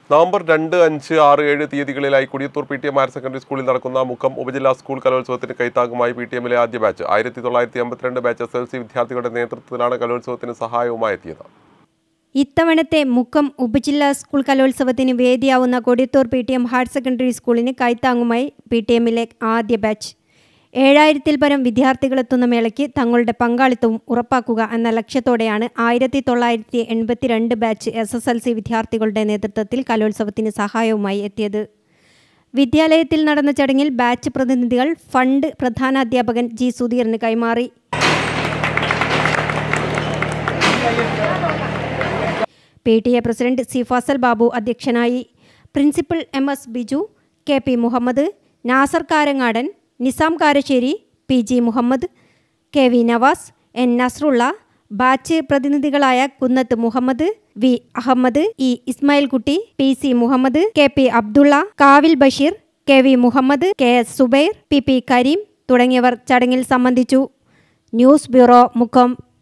November 2, 5, 6, 7 തീയതികളിലായി Kodiyathur PTM higher secondary സ്കൂളിൽ നടക്കുന്ന മുക്കം ഉപജില്ലാ സ്കൂൾ കലോത്സവത്തിന് കൈത്താങ്ങുമായി PTMലെ ആദ്യ ബാച്ച് 1952 ബാച്ച് SLC വിദ്യാർത്ഥികളുടെ നേതൃത്വത്തിലാണ് കലോത്സവത്തിന് സഹായവുമായി എത്തിയത്. ഇത്തവണത്തെ മുക്കം ഉപജില്ലാ സ്കൂൾ കലോത്സവത്തിന് വേദിയാവുന്ന കൊടിയത്തൂർ PTM ഹയർ സെക്കൻഡറി സ്കൂളിന് കൈത്താങ്ങുമായി PTMലെ ആദ്യ ബാച്ച് 7000-ൽ പരം വിദ്യാർത്ഥികളെത്തുന്ന മേളയ്ക്ക് തങ്ങളുടെ പങ്കാളിത്തവും ഉറപ്പാക്കുക എന്ന ലക്ഷ്യത്തോടെയാണ് 1982 ബാച്ച് SSLC വിദ്യാർത്ഥികളുടെ നേതൃത്വത്തിൽ കലോത്സവത്തിന് സഹായവുമായി എത്തിയത്. വിദ്യാലയത്തിൽ നടന്ന ചടങ്ങിൽ ബാച്ച് പ്രതിനിധികൾ ഫണ്ട് പ്രധാനാധ്യാപകൻ G. സുധീറിന് കൈമാറി. PTA president C. Fazal Babu അധ്യക്ഷനായി. Principal MS Biju, KP Muhammad, Nasar Karangadan, Nisam Karassery, PG Muhammad, KV Navas, N. Nasrulla, batch പ്രതിനിധികളായ Kunnath Muhammad, V. Ahammed, E. Ismail Kutty, PC Muhammad, KP Abdulla, കാവിൽ Basheer, KV Muhammad, KS Zubair, PP Kareem തുടങ്ങിയവർ ചടങ്ങിൽ സംബന്ധിച്ചു. News bureau, Mukkam.